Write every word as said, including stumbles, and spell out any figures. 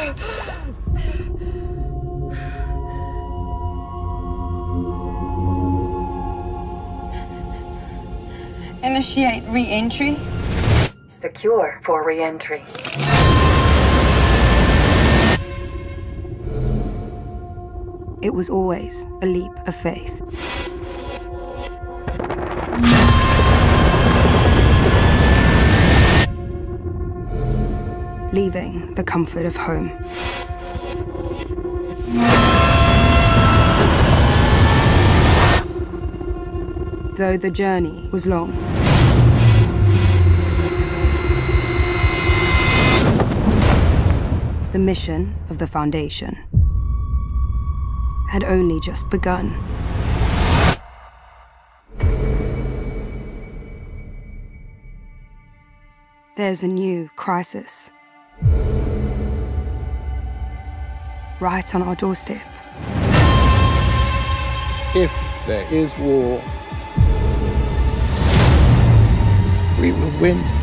Initiate re-entry. Secure for re-entry. It was always a leap of faith. Leaving the comfort of home. Though the journey was long. The mission of the Foundation had only just begun. There's a new crisis. Right on our doorstep. If there is war, we will win.